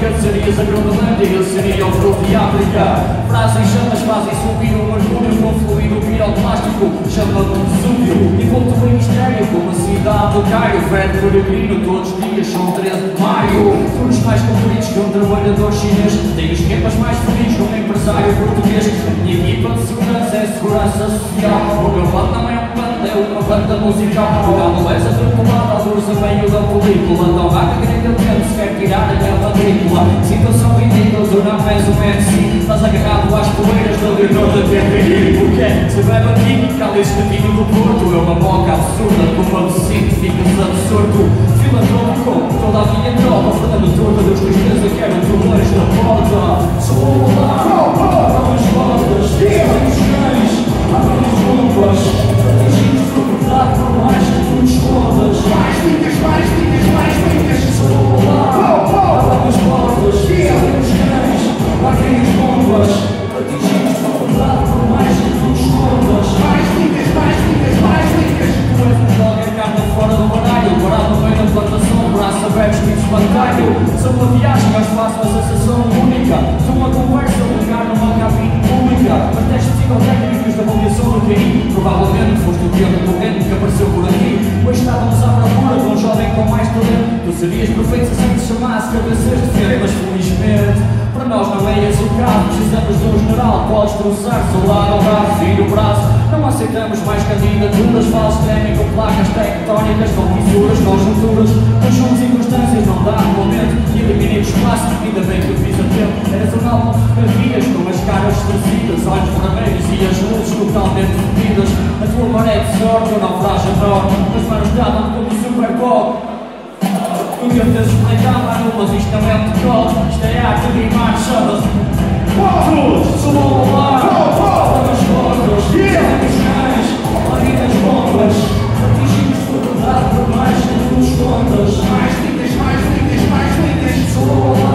África, serias a Groenlândia, eu seria o fruto de África. Frases em chamas fazem subir o mergulho com fluido piroclástico, chama-me Vesúvio. E volto ao mistério, como a cidade do Cairo. Fred peregrino, todos os dias são 13 de maio. Turnos mais compridos que um trabalhador chinês. Tenho esquemas mais felizes que um empresário português. A minha equipa de segurança é segurança social. O meu bando não é um bando, é uma banda musical. Cuidado, és atrapalhado, alguns a meio da película. Tão vaga que nem eu tento sequer tirar a minha matrícula. Situação ridícula, tu não és um MC. Estás agarrado às poeiras do Leonor da TPI. Porque se bebe aqui, cálice de vinho do Porto. É uma boca absurda, como absinto, ficas absurdo. Filantrópico, toda a minha tropa. Fernando Torta, Deus tristeza, quero tu longe da porta. Sou lá, abram as portas, abrem os cães, abrem as bombas. Atingimos propriedade por mais que tu escondas. Mais linhas, mais linhas, mais linhas. Sou lá, abrem as portas, abrem os cães, abrem as bombas. Atingimos propriedade por mais que tu escondas. Mais linhas, mais linhas, mais linhas. Tu és um jogger carne fora do baralho, parado no meio da plantação, braço aberto, espírito espantalho. Sou uma viagem, mas faço uma sensação única. Sou uma conversa, um lugar numa cabine pública. Mas testes psicotécnicos da avaliação do QI. Provavelmente foste o pior concorrente que apareceu por aqui. Hoje estávamos à procura de um jovem com mais talento. Tu serias perfeito se assim te chamasse cabeças de frente. Mas felizmente, para nós não é esse o caso. Precisamos de um general, podes troçar-se ao lado ao braço e no braço. Não aceitamos mais candidaturas falsas, tremem com placas tectónicas, com fissuras, conjunturas. Conjuntos e circunstâncias não dá no momento. E eliminei o espaço, ainda bem que eu fiz a tempo. Eras um álbum de fotografias com as caras estorcidas, olhos vermelhos e as luzes totalmente fedidas. A tua maré de sorte, o naufrágio enorme. As manos davam como super pop. Tu tentas explicar, mano, mas isto não é um decol. Isto é arte de rimar, chama-se todos, sou ao lado. Abram as portas, abrem os cães, abrem as bombas. Atingimos propriedade por mais que tu escondas. Mais linhas, mais linhas, mais linhas. Sou ao lado.